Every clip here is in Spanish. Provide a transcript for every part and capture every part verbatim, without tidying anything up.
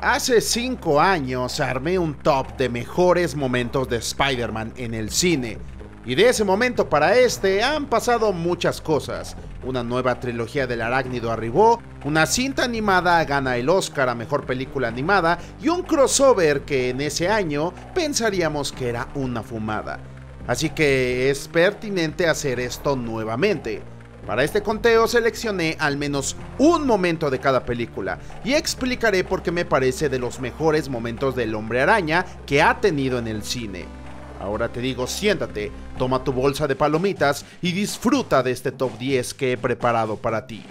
Hace cinco años armé un top de mejores momentos de Spider-Man en el cine. Y de ese momento para este han pasado muchas cosas. Una nueva trilogía del Arácnido arribó, una cinta animada gana el Oscar a Mejor Película Animada y un crossover que en ese año pensaríamos que era una fumada. Así que es pertinente hacer esto nuevamente. Para este conteo seleccioné al menos un momento de cada película y explicaré por qué me parece de los mejores momentos del Hombre Araña que ha tenido en el cine. Ahora te digo, siéntate, toma tu bolsa de palomitas y disfruta de este top diez que he preparado para ti.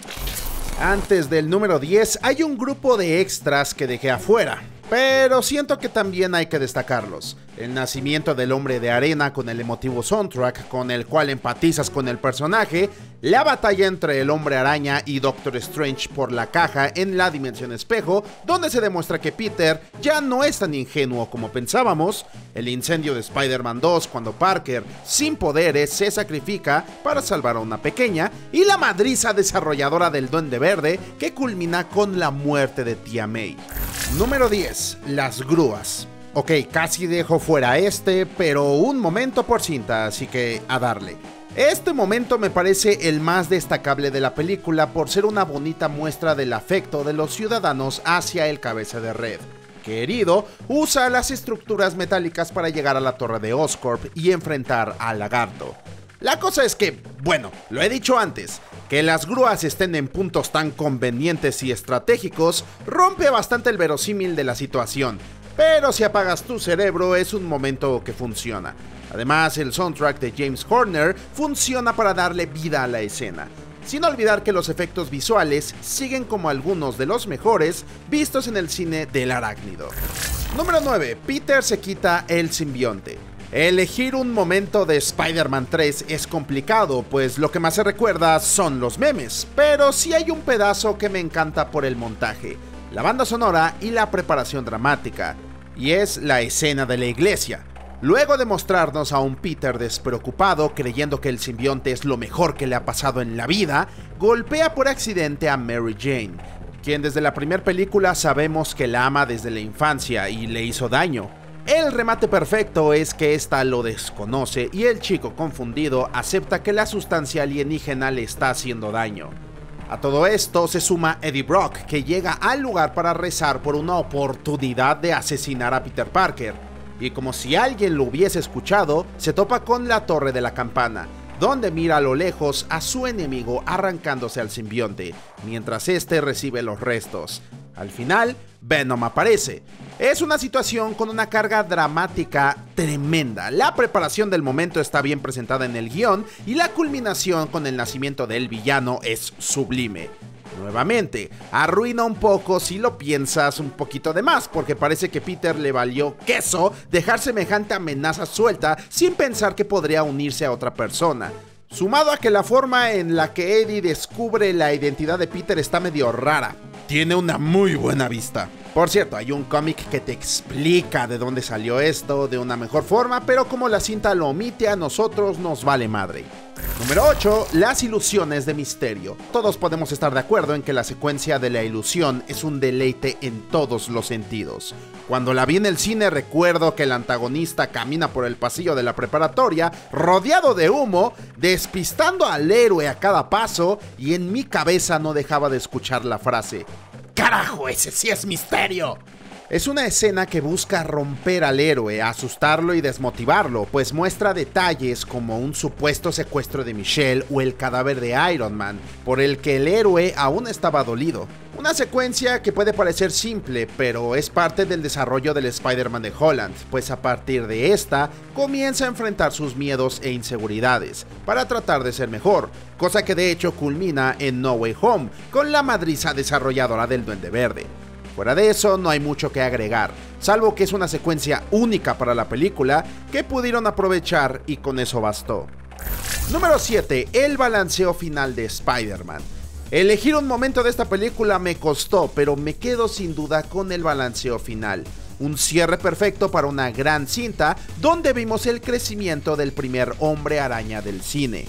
Antes del número diez hay un grupo de extras que dejé afuera, pero siento que también hay que destacarlos. El nacimiento del Hombre de Arena con el emotivo soundtrack con el cual empatizas con el personaje, la batalla entre el Hombre Araña y Doctor Strange por la caja en la Dimensión Espejo, donde se demuestra que Peter ya no es tan ingenuo como pensábamos, el incendio de Spider-Man dos cuando Parker, sin poderes, se sacrifica para salvar a una pequeña, y la madriza desarrolladora del Duende Verde que culmina con la muerte de Tía May. Número diez. Las grúas. Ok, casi dejo fuera este, pero un momento por cinta, así que a darle. Este momento me parece el más destacable de la película por ser una bonita muestra del afecto de los ciudadanos hacia el Cabeza de Red, que herido usa las estructuras metálicas para llegar a la torre de Oscorp y enfrentar al Lagarto. La cosa es que, bueno, lo he dicho antes, que las grúas estén en puntos tan convenientes y estratégicos rompe bastante el verosímil de la situación, pero si apagas tu cerebro es un momento que funciona. Además, el soundtrack de James Horner funciona para darle vida a la escena, sin olvidar que los efectos visuales siguen como algunos de los mejores vistos en el cine del Arácnido. Número nueve. Peter se quita el simbionte. Elegir un momento de Spider-Man tres es complicado, pues lo que más se recuerda son los memes, pero sí hay un pedazo que me encanta por el montaje, la banda sonora y la preparación dramática, y es la escena de la iglesia. Luego de mostrarnos a un Peter despreocupado, creyendo que el simbionte es lo mejor que le ha pasado en la vida, golpea por accidente a Mary Jane, quien desde la primera película sabemos que la ama desde la infancia y le hizo daño. El remate perfecto es que ésta lo desconoce y el chico confundido acepta que la sustancia alienígena le está haciendo daño. A todo esto se suma Eddie Brock, que llega al lugar para rezar por una oportunidad de asesinar a Peter Parker, y como si alguien lo hubiese escuchado, se topa con la torre de la campana, donde mira a lo lejos a su enemigo arrancándose al simbionte, mientras este recibe los restos. Al final, Venom aparece. Es una situación con una carga dramática tremenda. La preparación del momento está bien presentada en el guión y la culminación con el nacimiento del villano es sublime. Nuevamente, arruina un poco si lo piensas un poquito de más, porque parece que Peter le valió queso dejar semejante amenaza suelta sin pensar que podría unirse a otra persona. Sumado a que la forma en la que Eddie descubre la identidad de Peter está medio rara. Tiene una muy buena vista. Por cierto, hay un cómic que te explica de dónde salió esto de una mejor forma, pero como la cinta lo omite, a nosotros nos vale madre. Número ocho. Las ilusiones de Misterio. Todos podemos estar de acuerdo en que la secuencia de la ilusión es un deleite en todos los sentidos. Cuando la vi en el cine recuerdo que el antagonista camina por el pasillo de la preparatoria, rodeado de humo, despistando al héroe a cada paso, y en mi cabeza no dejaba de escuchar la frase: ¡carajo, ese sí es Misterio! Es una escena que busca romper al héroe, asustarlo y desmotivarlo, pues muestra detalles como un supuesto secuestro de Michelle o el cadáver de Iron Man, por el que el héroe aún estaba dolido. Una secuencia que puede parecer simple, pero es parte del desarrollo del Spider-Man de Holland, pues a partir de esta, comienza a enfrentar sus miedos e inseguridades, para tratar de ser mejor, cosa que de hecho culmina en No Way Home, con la madriza desarrolladora del Duende Verde. Fuera de eso, no hay mucho que agregar, salvo que es una secuencia única para la película que pudieron aprovechar y con eso bastó. Número siete. El balanceo final de Spider-Man. Elegir un momento de esta película me costó, pero me quedo sin duda con el balanceo final. Un cierre perfecto para una gran cinta donde vimos el crecimiento del primer Hombre Araña del cine.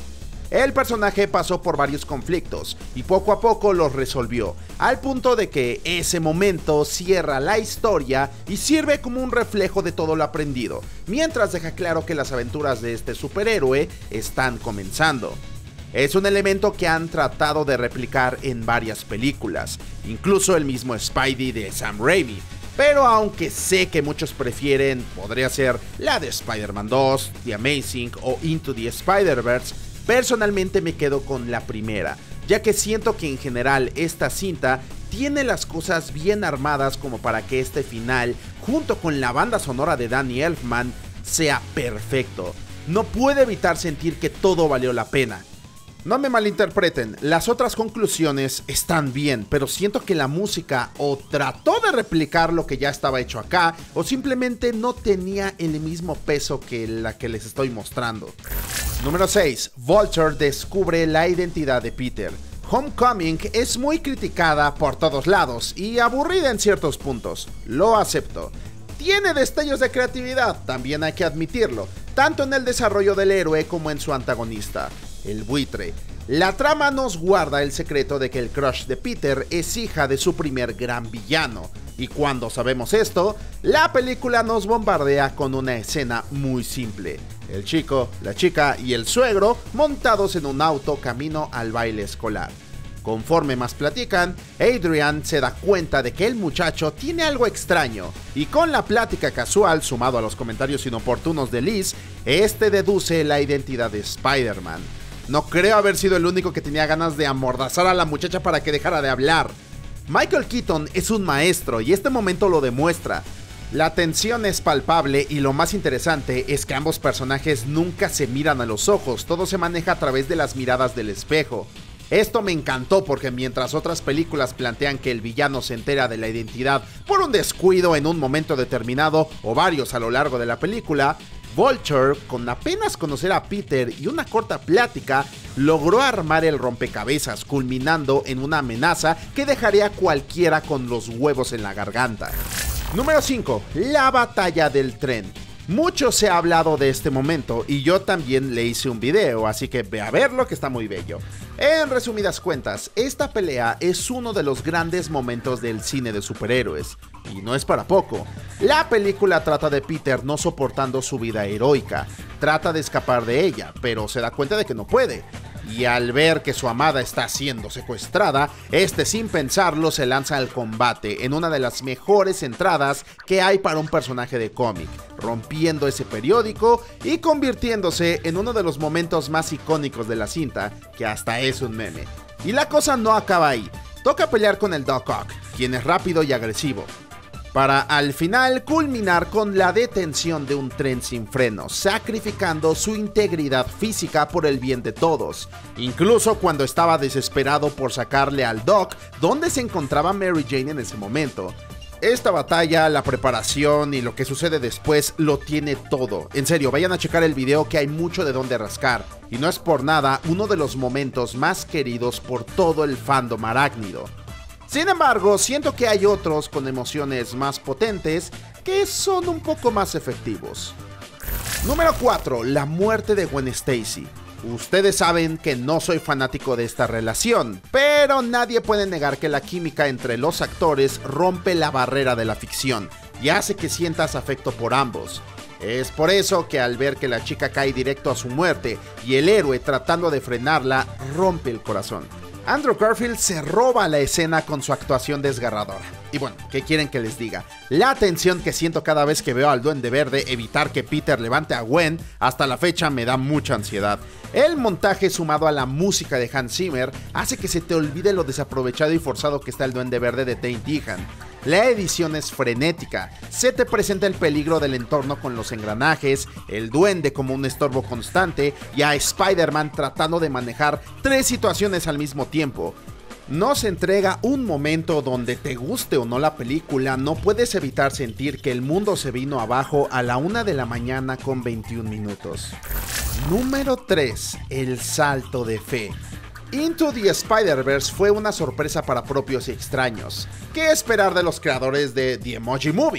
el personaje pasó por varios conflictos y poco a poco los resolvió, al punto de que ese momento cierra la historia y sirve como un reflejo de todo lo aprendido, mientras deja claro que las aventuras de este superhéroe están comenzando. Es un elemento que han tratado de replicar en varias películas, incluso el mismo Spidey de Sam Raimi. Pero aunque sé que muchos prefieren, podría ser la de Spider-Man dos, The Amazing o Into the Spider-Verse, personalmente me quedo con la primera, ya que siento que en general esta cinta tiene las cosas bien armadas como para que este final, junto con la banda sonora de Danny Elfman, sea perfecto. No puedo evitar sentir que todo valió la pena. No me malinterpreten, las otras conclusiones están bien, pero siento que la música o trató de replicar lo que ya estaba hecho acá, o simplemente no tenía el mismo peso que la que les estoy mostrando. Número seis. Vulture descubre la identidad de Peter. Homecoming es muy criticada por todos lados y aburrida en ciertos puntos, lo acepto. Tiene destellos de creatividad, también hay que admitirlo, tanto en el desarrollo del héroe como en su antagonista, el buitre. La trama nos guarda el secreto de que el crush de Peter es hija de su primer gran villano, y cuando sabemos esto, la película nos bombardea con una escena muy simple. El chico, la chica y el suegro montados en un auto camino al baile escolar. Conforme más platican, Adrian se da cuenta de que el muchacho tiene algo extraño, y con la plática casual sumado a los comentarios inoportunos de Liz, este deduce la identidad de Spider-Man. No creo haber sido el único que tenía ganas de amordazar a la muchacha para que dejara de hablar. Michael Keaton es un maestro y este momento lo demuestra. La tensión es palpable y lo más interesante es que ambos personajes nunca se miran a los ojos, todo se maneja a través de las miradas del espejo. Esto me encantó porque mientras otras películas plantean que el villano se entera de la identidad por un descuido en un momento determinado o varios a lo largo de la película, Vulture, con apenas conocer a Peter y una corta plática, logró armar el rompecabezas, culminando en una amenaza que dejaría a cualquiera con los huevos en la garganta. Número cinco. La batalla del tren. Mucho se ha hablado de este momento y yo también le hice un video, así que ve a verlo que está muy bello. En resumidas cuentas, esta pelea es uno de los grandes momentos del cine de superhéroes, y no es para poco. La película trata de Peter no soportando su vida heroica, trata de escapar de ella, pero se da cuenta de que no puede. Y al ver que su amada está siendo secuestrada, este sin pensarlo se lanza al combate en una de las mejores entradas que hay para un personaje de cómic, rompiendo ese periódico y convirtiéndose en uno de los momentos más icónicos de la cinta, que hasta es un meme. Y la cosa no acaba ahí, toca pelear con el Doc Ock, quien es rápido y agresivo, para al final culminar con la detención de un tren sin frenos, sacrificando su integridad física por el bien de todos, incluso cuando estaba desesperado por sacarle al Doc donde se encontraba Mary Jane en ese momento. Esta batalla, la preparación y lo que sucede después lo tiene todo. En serio, vayan a checar el video que hay mucho de dónde rascar, y no es por nada uno de los momentos más queridos por todo el fandom arácnido. Sin embargo, siento que hay otros con emociones más potentes que son un poco más efectivos. Número cuatro. La muerte de Gwen Stacy. Ustedes saben que no soy fanático de esta relación, pero nadie puede negar que la química entre los actores rompe la barrera de la ficción y hace que sientas afecto por ambos. Es por eso que al ver que la chica cae directo a su muerte y el héroe tratando de frenarla, rompe el corazón. Andrew Garfield se roba la escena con su actuación desgarradora. Y bueno, ¿qué quieren que les diga? La tensión que siento cada vez que veo al Duende Verde evitar que Peter levante a Gwen, hasta la fecha me da mucha ansiedad. El montaje sumado a la música de Hans Zimmer hace que se te olvide lo desaprovechado y forzado que está el Duende Verde de Dane DeHaan. La edición es frenética, se te presenta el peligro del entorno con los engranajes, el duende como un estorbo constante y a Spider-Man tratando de manejar tres situaciones al mismo tiempo. Nos entrega un momento donde, te guste o no la película, no puedes evitar sentir que el mundo se vino abajo a la una de la mañana con veintiún minutos. Número tres. El salto de fe. Into the Spider-Verse fue una sorpresa para propios y extraños. ¿Qué esperar de los creadores de The Emoji Movie?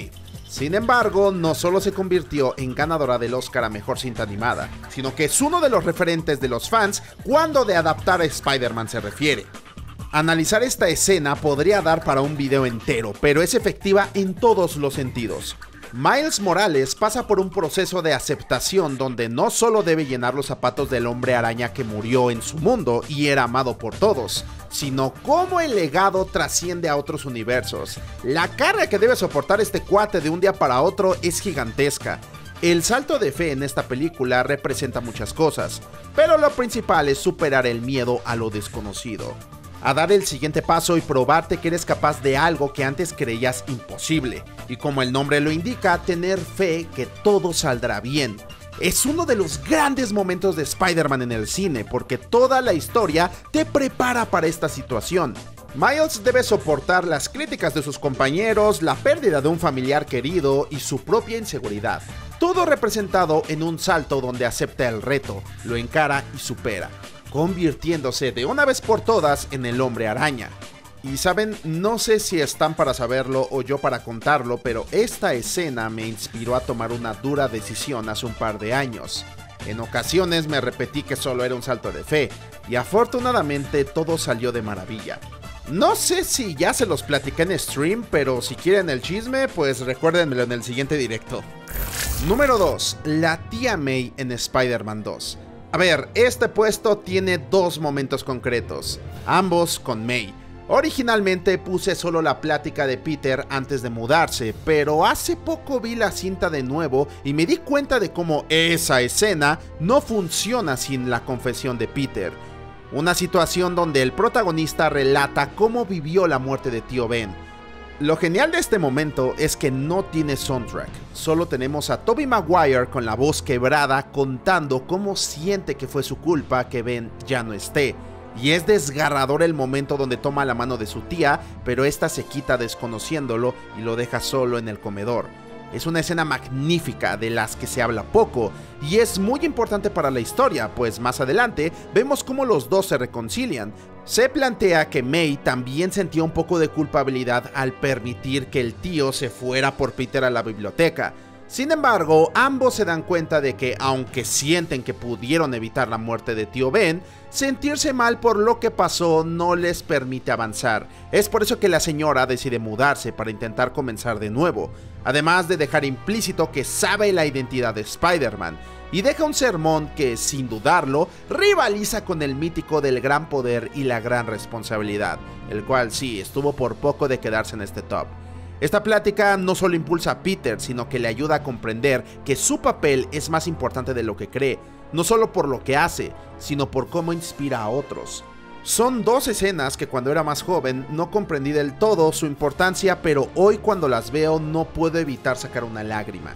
Sin embargo, no solo se convirtió en ganadora del Oscar a Mejor Cinta Animada, sino que es uno de los referentes de los fans cuando de adaptar a Spider-Man se refiere. Analizar esta escena podría dar para un video entero, pero es efectiva en todos los sentidos. Miles Morales pasa por un proceso de aceptación donde no solo debe llenar los zapatos del hombre araña que murió en su mundo y era amado por todos, sino cómo el legado trasciende a otros universos. La carga que debe soportar este cuate de un día para otro es gigantesca. El salto de fe en esta película representa muchas cosas, pero lo principal es superar el miedo a lo desconocido. A dar el siguiente paso y probarte que eres capaz de algo que antes creías imposible. Y como el nombre lo indica, tener fe que todo saldrá bien. Es uno de los grandes momentos de Spider-Man en el cine, porque toda la historia te prepara para esta situación. Miles debe soportar las críticas de sus compañeros, la pérdida de un familiar querido y su propia inseguridad. Todo representado en un salto donde acepta el reto, lo encara y supera, convirtiéndose de una vez por todas en el Hombre Araña. Y saben, no sé si están para saberlo o yo para contarlo, pero esta escena me inspiró a tomar una dura decisión hace un par de años. En ocasiones me repetí que solo era un salto de fe, y afortunadamente todo salió de maravilla. No sé si ya se los platiqué en stream, pero si quieren el chisme, pues recuérdenmelo en el siguiente directo. Número dos. La tía May en Spider-Man dos. A ver, este puesto tiene dos momentos concretos, ambos con May. Originalmente puse solo la plática de Peter antes de mudarse, pero hace poco vi la cinta de nuevo y me di cuenta de cómo esa escena no funciona sin la confesión de Peter. Una situación donde el protagonista relata cómo vivió la muerte de tío Ben. Lo genial de este momento es que no tiene soundtrack, solo tenemos a Tobey Maguire con la voz quebrada contando cómo siente que fue su culpa que Ben ya no esté. Y es desgarrador el momento donde toma la mano de su tía, pero esta se quita desconociéndolo y lo deja solo en el comedor. Es una escena magnífica de las que se habla poco, y es muy importante para la historia, pues más adelante vemos cómo los dos se reconcilian. Se plantea que May también sentía un poco de culpabilidad al permitir que el tío se fuera por Peter a la biblioteca. Sin embargo, ambos se dan cuenta de que, aunque sienten que pudieron evitar la muerte de tío Ben, sentirse mal por lo que pasó no les permite avanzar. Es por eso que la señora decide mudarse para intentar comenzar de nuevo, además de dejar implícito que sabe la identidad de Spider-Man, y deja un sermón que, sin dudarlo, rivaliza con el mítico del gran poder y la gran responsabilidad, el cual sí, estuvo por poco de quedarse en este top. Esta plática no solo impulsa a Peter, sino que le ayuda a comprender que su papel es más importante de lo que cree, no solo por lo que hace, sino por cómo inspira a otros. Son dos escenas que cuando era más joven no comprendí del todo su importancia, pero hoy cuando las veo no puedo evitar sacar una lágrima.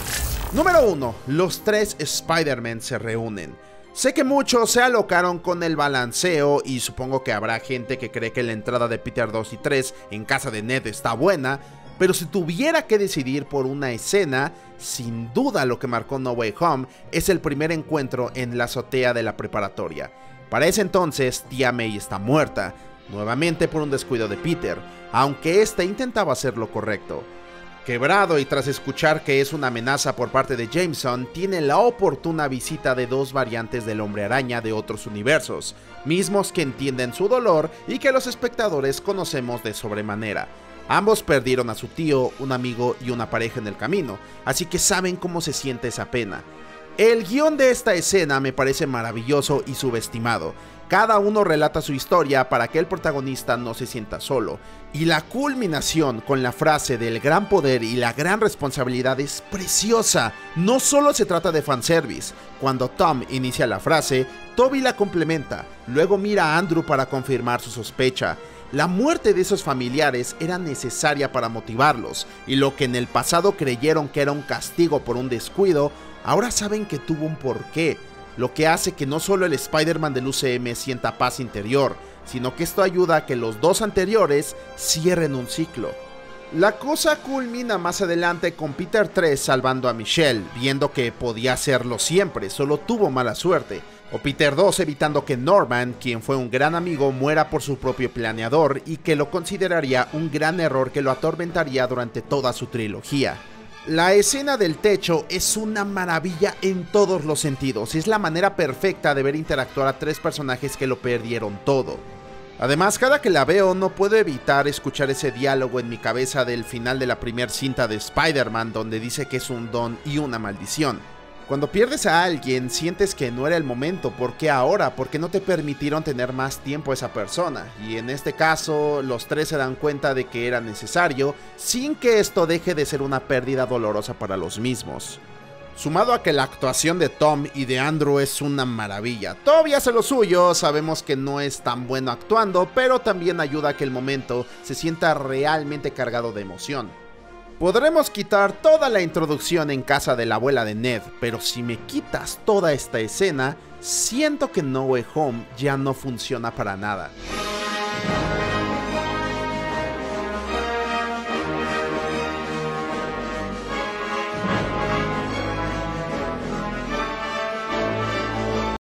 Número uno. Los tres Spider-Man se reúnen. Sé que muchos se alocaron con el balanceo y supongo que habrá gente que cree que la entrada de Peter dos y tres en casa de Ned está buena, pero si tuviera que decidir por una escena, sin duda lo que marcó No Way Home es el primer encuentro en la azotea de la preparatoria. Para ese entonces, tía May está muerta, nuevamente por un descuido de Peter, aunque éste intentaba hacer lo correcto. Quebrado y tras escuchar que es una amenaza por parte de Jameson, tiene la oportuna visita de dos variantes del Hombre Araña de otros universos, mismos que entienden su dolor y que los espectadores conocemos de sobremanera. Ambos perdieron a su tío, un amigo y una pareja en el camino, así que saben cómo se siente esa pena. El guión de esta escena me parece maravilloso y subestimado. Cada uno relata su historia para que el protagonista no se sienta solo. Y la culminación con la frase del gran poder y la gran responsabilidad es preciosa. No solo se trata de fanservice. Cuando Tom inicia la frase, Tobey la complementa. Luego mira a Andrew para confirmar su sospecha. La muerte de esos familiares era necesaria para motivarlos, y lo que en el pasado creyeron que era un castigo por un descuido, ahora saben que tuvo un porqué, lo que hace que no solo el Spider-Man del U C M sienta paz interior, sino que esto ayuda a que los dos anteriores cierren un ciclo. La cosa culmina más adelante con Peter tres salvando a Michelle, viendo que podía hacerlo siempre, solo tuvo mala suerte. O Peter dos evitando que Norman, quien fue un gran amigo, muera por su propio planeador y que lo consideraría un gran error que lo atormentaría durante toda su trilogía. La escena del techo es una maravilla en todos los sentidos, y es la manera perfecta de ver interactuar a tres personajes que lo perdieron todo. Además, cada que la veo no puedo evitar escuchar ese diálogo en mi cabeza del final de la primera cinta de Spider-Man, donde dice que es un don y una maldición. Cuando pierdes a alguien, sientes que no era el momento. ¿Por qué ahora? Porque no te permitieron tener más tiempo a esa persona. Y en este caso, los tres se dan cuenta de que era necesario, sin que esto deje de ser una pérdida dolorosa para los mismos. Sumado a que la actuación de Tom y de Andrew es una maravilla. Todavía hace lo suyo, sabemos que no es tan bueno actuando, pero también ayuda a que el momento se sienta realmente cargado de emoción. Podremos quitar toda la introducción en casa de la abuela de Ned, pero si me quitas toda esta escena, siento que No Way Home ya no funciona para nada.